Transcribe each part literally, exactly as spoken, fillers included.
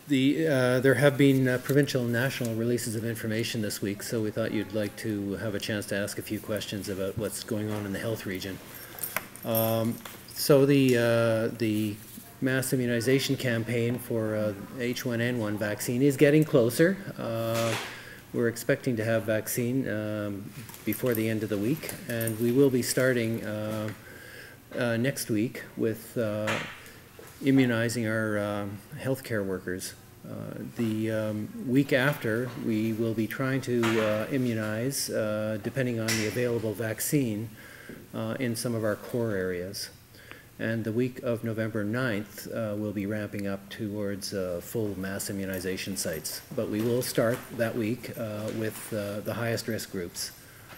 The, uh, there have been uh, provincial and national releases of information this week, so we thought you'd like to have a chance to ask a few questions about what's going on in the health region. Um, so the, uh, the mass immunization campaign for uh, H one N one vaccine is getting closer. Uh, we're expecting to have vaccine um, before the end of the week, and we will be starting uh, uh, next week with uh, immunizing our um, healthcare workers. Uh, the um, week after, we will be trying to uh, immunize, uh, depending on the available vaccine, uh, in some of our core areas. And the week of November ninth, uh, we'll be ramping up towards uh, full mass immunization sites. But we will start that week uh, with uh, the highest risk groups.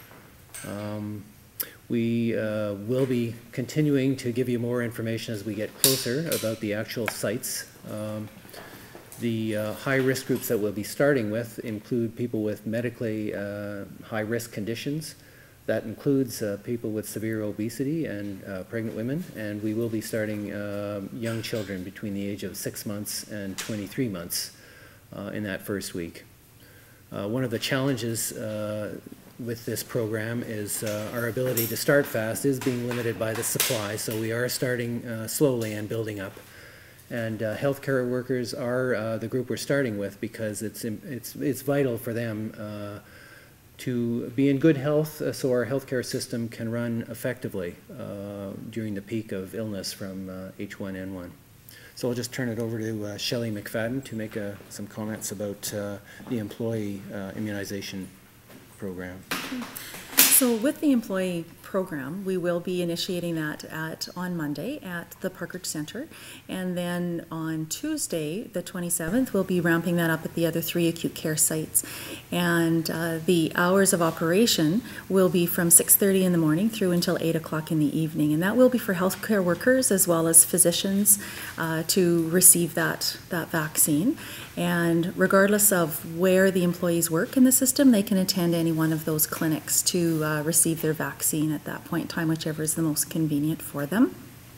Um, We uh, will be continuing to give you more information as we get closer about the actual sites. Um, the uh, high-risk groups that we'll be starting with include people with medically uh, high-risk conditions. That includes uh, people with severe obesity and uh, pregnant women, and we will be starting uh, young children between the age of six months and twenty-three months uh, in that first week. Uh, one of the challenges uh, with this program is uh, our ability to start fast is being limited by the supply, so we are starting uh, slowly and building up. And uh, healthcare workers are uh, the group we're starting with because it's, it's, it's vital for them uh, to be in good health uh, so our healthcare system can run effectively uh, during the peak of illness from uh, H one N one. So I'll just turn it over to uh, Shelley McFadden to make uh, some comments about uh, the employee uh, immunization program. So with the employee program, we will be initiating that at on Monday at the Parkridge Centre, and then on Tuesday, the twenty-seventh, we'll be ramping that up at the other three acute care sites. And uh, the hours of operation will be from six thirty in the morning through until eight o'clock in the evening, and that will be for healthcare workers as well as physicians uh, to receive that, that vaccine. And regardless of where the employees work in the system, they can attend any one of those clinics to uh, receive their vaccine at that point in time, whichever is the most convenient for them.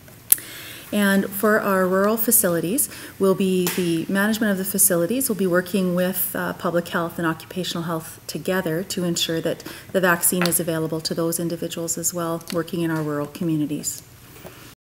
And for our rural facilities, will be the management of the facilities will be working with uh, public health and occupational health together to ensure that the vaccine is available to those individuals as well working in our rural communities.